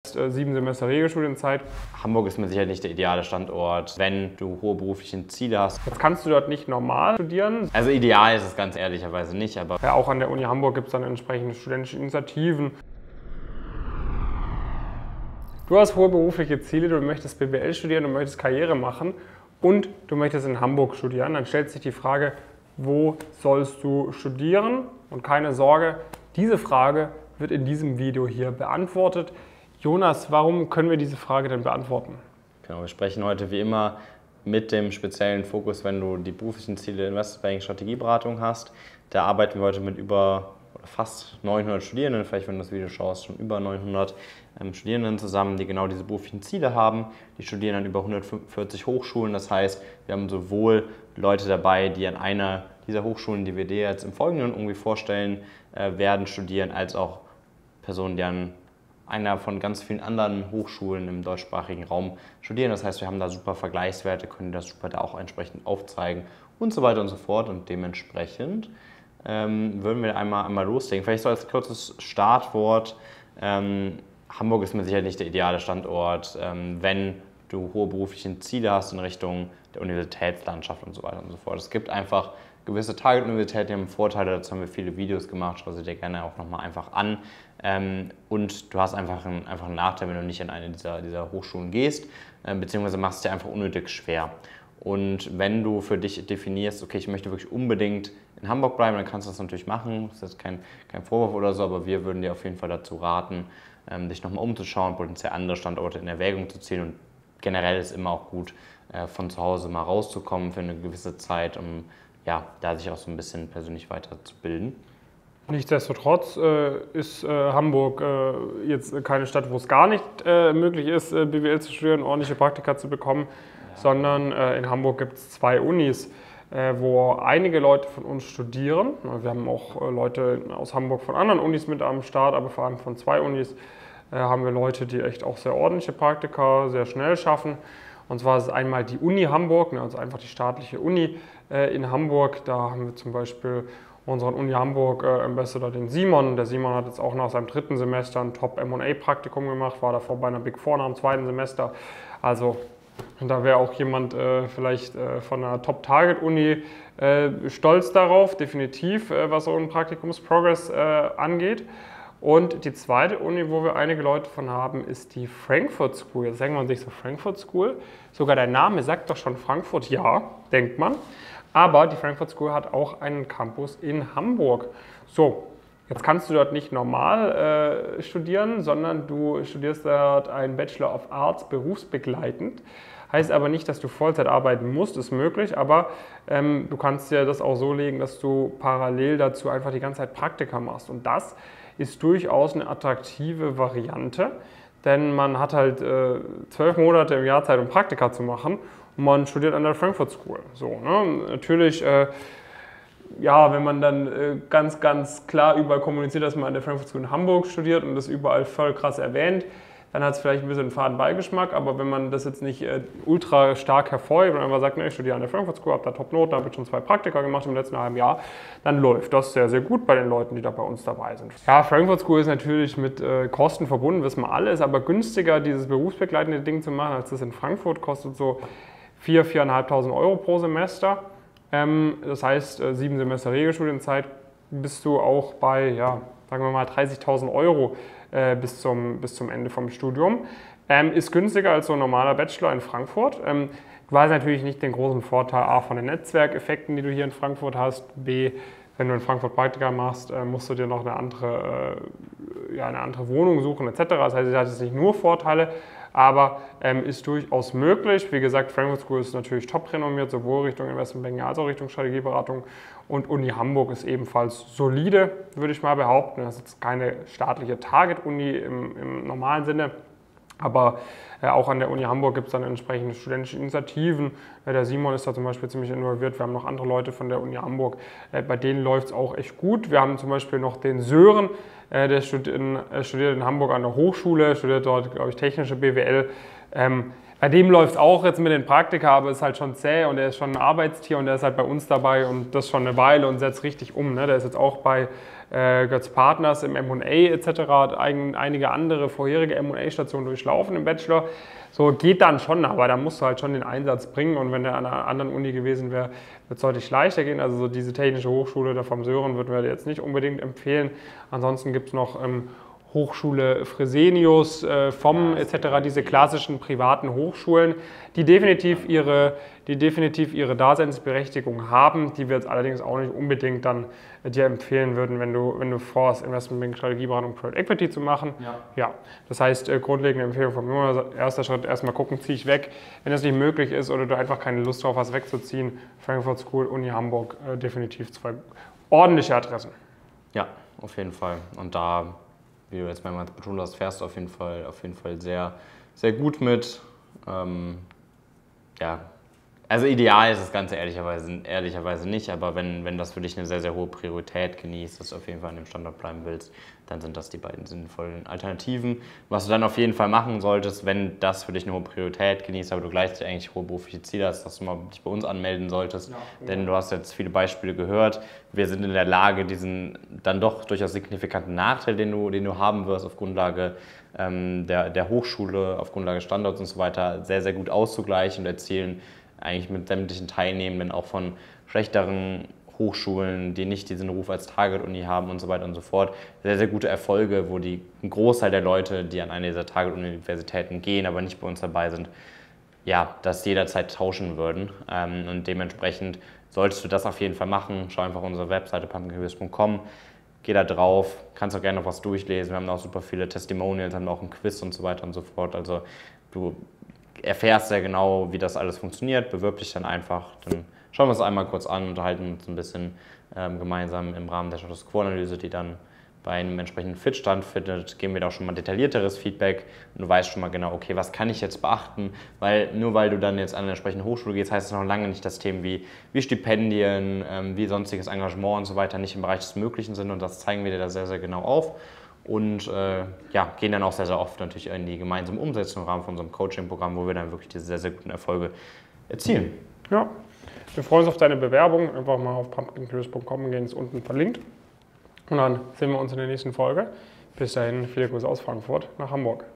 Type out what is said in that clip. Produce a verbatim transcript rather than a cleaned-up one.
äh, sieben Semester Regelstudienzeit. Hamburg ist mit Sicherheit nicht der ideale Standort, wenn du hohe berufliche Ziele hast. Jetzt kannst du dort nicht normal studieren. Also ideal ist es ganz ehrlicherweise nicht, aber Ja, auch an der Uni Hamburg gibt es dann entsprechende studentische Initiativen. Du hast hohe berufliche Ziele, du möchtest B W L studieren, du möchtest Karriere machen und du möchtest in Hamburg studieren. Dann stellt sich die Frage, wo sollst du studieren? Und keine Sorge, diese Frage wird in diesem Video hier beantwortet. Jonas, warum können wir diese Frage denn beantworten? Genau, wir sprechen heute wie immer mit dem speziellen Fokus, wenn du die beruflichen Ziele Investmentbanking Strategieberatung hast. Da arbeiten wir heute mit über fast neunhundert Studierenden, vielleicht wenn du das Video schaust, schon über neunhundert ähm, Studierenden zusammen, die genau diese beruflichen Ziele haben. Die studieren an über hundertvierzig Hochschulen, das heißt, wir haben sowohl Leute dabei, die an einer dieser Hochschulen, die wir dir jetzt im Folgenden irgendwie vorstellen äh, werden, studieren, als auch Personen, die an einer von ganz vielen anderen Hochschulen im deutschsprachigen Raum studieren. Das heißt, wir haben da super Vergleichswerte, können das super da auch entsprechend aufzeigen und so weiter und so fort. Und dementsprechend ähm, würden wir einmal, einmal loslegen. Vielleicht so als kurzes Startwort. Ähm, Hamburg ist mit Sicherheit nicht der ideale Standort, ähm, wenn du hohe berufliche Ziele hast in Richtung der Universitätslandschaft und so weiter und so fort. Es gibt einfach gewisse Target-Universitäten, die haben Vorteile, dazu haben wir viele Videos gemacht, schau sie dir gerne auch nochmal einfach an. Ähm, und du hast einfach einen, einfach einen Nachteil, wenn du nicht an eine dieser, dieser Hochschulen gehst, äh, beziehungsweise machst es dir einfach unnötig schwer. Und wenn du für dich definierst, okay, ich möchte wirklich unbedingt in Hamburg bleiben, dann kannst du das natürlich machen, das ist kein, kein Vorwurf oder so, aber wir würden dir auf jeden Fall dazu raten, ähm, dich nochmal umzuschauen, potenziell andere Standorte in Erwägung zu ziehen. Und generell ist immer auch gut, äh, von zu Hause mal rauszukommen für eine gewisse Zeit, um ja, da sich auch so ein bisschen persönlich weiterzubilden. Nichtsdestotrotz äh, ist äh, Hamburg äh, jetzt keine Stadt, wo es gar nicht äh, möglich ist, äh, B W L zu studieren, ordentliche Praktika zu bekommen, ja. sondern äh, in Hamburg gibt es zwei Unis, äh, wo einige Leute von uns studieren. Wir haben auch äh, Leute aus Hamburg von anderen Unis mit am Start, aber vor allem von zwei Unis äh, haben wir Leute, die echt auch sehr ordentliche Praktika sehr schnell schaffen. Und zwar ist es einmal die Uni Hamburg, also einfach die staatliche Uni äh, in Hamburg. Da haben wir zum Beispiel unseren Uni Hamburg äh, Ambassador, den Simon. Der Simon hat jetzt auch nach seinem dritten Semester ein Top-M und A-Praktikum gemacht, war davor bei einer Big Four nach dem zweiten Semester. Also da wäre auch jemand äh, vielleicht äh, von einer Top-Target-Uni äh, stolz darauf, definitiv, äh, was so ein Praktikums-Progress äh, angeht. Und die zweite Uni, wo wir einige Leute von haben, ist die Frankfurt School. Jetzt denkt man sich so, Frankfurt School? Sogar der Name sagt doch schon Frankfurt, ja, denkt man. Aber die Frankfurt School hat auch einen Campus in Hamburg. So, jetzt kannst du dort nicht normal äh, studieren, sondern du studierst dort einen Bachelor of Arts berufsbegleitend. Heißt aber nicht, dass du Vollzeit arbeiten musst, ist möglich, aber ähm, du kannst dir das auch so legen, dass du parallel dazu einfach die ganze Zeit Praktika machst. Und das ist durchaus eine attraktive Variante, denn man hat halt äh, zwölf Monate im Jahr Zeit, um Praktika zu machen und man studiert an der Frankfurt School. So, ne? Natürlich, äh, ja, wenn man dann äh, ganz, ganz klar überall kommuniziert, dass man an der Frankfurt School in Hamburg studiert und das überall voll krass erwähnt, dann hat es vielleicht ein bisschen einen faden Beigeschmack, aber wenn man das jetzt nicht äh, ultra stark hervorhebt und einfach sagt, ne, ich studiere an der Frankfurt School, habe da Top-Noten, habe schon zwei Praktika gemacht im letzten halben Jahr, dann läuft das sehr, sehr gut bei den Leuten, die da bei uns dabei sind. Ja, Frankfurt School ist natürlich mit äh, Kosten verbunden, wissen wir alle, ist aber günstiger, dieses berufsbegleitende Ding zu machen, als das in Frankfurt kostet so viertausend, viertausendfünfhundert Euro pro Semester. Ähm, das heißt, äh, sieben Semester Regelstudienzeit bist du auch bei, ja, sagen wir mal dreißigtausend Euro äh, bis, zum, bis zum Ende vom Studium. Ähm, ist günstiger als so ein normaler Bachelor in Frankfurt. Ähm, du hast natürlich nicht den großen Vorteil A von den Netzwerkeffekten, die du hier in Frankfurt hast. B, wenn du in Frankfurt Praktika machst, äh, musst du dir noch eine andere, äh, ja, eine andere Wohnung suchen et cetera. Das heißt, es hat jetzt nicht nur Vorteile, aber ähm, ist durchaus möglich. Wie gesagt, Frankfurt School ist natürlich top renommiert, sowohl Richtung Investmentbanking als auch Richtung Strategieberatung. Und Uni Hamburg ist ebenfalls solide, würde ich mal behaupten. Das ist jetzt keine staatliche Target-Uni im, im normalen Sinne. Aber äh, auch an der Uni Hamburg gibt es dann entsprechende studentische Initiativen. Äh, der Simon ist da zum Beispiel ziemlich involviert. Wir haben noch andere Leute von der Uni Hamburg. Äh, bei denen läuft es auch echt gut. Wir haben zum Beispiel noch den Sören, äh, der studiert in, äh, studiert in Hamburg an der Hochschule, studiert dort, glaube ich, technische B W L. Ähm, Bei dem läuft es auch jetzt mit den Praktika, aber ist halt schon zäh und er ist schon ein Arbeitstier und der ist halt bei uns dabei und das schon eine Weile und setzt richtig um. Ne? Der ist jetzt auch bei äh, Götz Partners im M und A et cetera, hat ein, einige andere vorherige M und A-Stationen durchlaufen im Bachelor. So geht dann schon, aber da musst du halt schon den Einsatz bringen und wenn der an einer anderen Uni gewesen wäre, wird es deutlich leichter gehen. Also so diese technische Hochschule da vom Sören würden wir jetzt nicht unbedingt empfehlen. Ansonsten gibt es noch ähm, Hochschule Fresenius, äh, V O M et cetera, diese klassischen privaten Hochschulen, die definitiv ihre, die definitiv ihre Daseinsberechtigung haben, die wir jetzt allerdings auch nicht unbedingt dann äh, dir empfehlen würden, wenn du, wenn du vorhast, Investmentbanking, Strategieberatung, Private Equity zu machen. Ja. Ja. Das heißt, äh, grundlegende Empfehlung von mir, also erster Schritt, erstmal gucken, ziehe ich weg. Wenn das nicht möglich ist oder du einfach keine Lust drauf hast, wegzuziehen, Frankfurt School, Uni Hamburg, äh, definitiv zwei ordentliche Adressen. Ja, auf jeden Fall. Und da, wie du jetzt mehrmals betont hast, fährst du auf jeden Fall, auf jeden Fall sehr, sehr gut mit. Ähm, ja, also ideal ist das Ganze ehrlicherweise, ehrlicherweise nicht, aber wenn, wenn das für dich eine sehr, sehr hohe Priorität genießt, dass du auf jeden Fall an dem Standort bleiben willst, dann sind das die beiden sinnvollen Alternativen. Was du dann auf jeden Fall machen solltest, wenn das für dich eine hohe Priorität genießt, aber du gleichzeitig eigentlich hohe berufliche Ziele hast, dass du mal dich bei uns anmelden solltest, ja, denn du hast jetzt viele Beispiele gehört. Wir sind in der Lage, diesen dann doch durchaus signifikanten Nachteil, den du, den du haben wirst auf Grundlage ähm, der, der Hochschule, auf Grundlage Standorts und so weiter, sehr, sehr gut auszugleichen und erzielen eigentlich mit sämtlichen Teilnehmenden auch von schlechteren Hochschulen, die nicht diesen Ruf als Target-Uni haben und so weiter und so fort, sehr, sehr gute Erfolge, wo die, ein Großteil der Leute, die an eine dieser Target-Universitäten gehen, aber nicht bei uns dabei sind, ja, das jederzeit tauschen würden. Ähm, und dementsprechend solltest du das auf jeden Fall machen. Schau einfach auf unsere Webseite pumpkin careers punkt com, geh da drauf, kannst auch gerne noch was durchlesen. Wir haben auch super viele Testimonials, haben auch ein Quiz und so weiter und so fort. Also du erfährst sehr genau, wie das alles funktioniert, bewirb dich dann einfach, dann schauen wir uns einmal kurz an, unterhalten uns ein bisschen ähm, gemeinsam im Rahmen der Status Quo-Analyse, die dann bei einem entsprechenden Fit stattfindet, geben wir da auch schon mal detaillierteres Feedback und du weißt schon mal genau, okay, was kann ich jetzt beachten, weil nur weil du dann jetzt an eine entsprechende Hochschule gehst, heißt es noch lange nicht, dass Themen wie, wie Stipendien, ähm, wie sonstiges Engagement und so weiter nicht im Bereich des Möglichen sind und das zeigen wir dir da sehr, sehr genau auf. Und äh, ja, gehen dann auch sehr, sehr oft natürlich in die gemeinsame Umsetzung im Rahmen von unserem Coaching-Programm, wo wir dann wirklich diese sehr, sehr guten Erfolge erzielen. Ja, wir freuen uns auf deine Bewerbung. Einfach mal auf pumpkin careers punkt com gehen, ist unten verlinkt. Und dann sehen wir uns in der nächsten Folge. Bis dahin, viele Grüße aus Frankfurt nach Hamburg.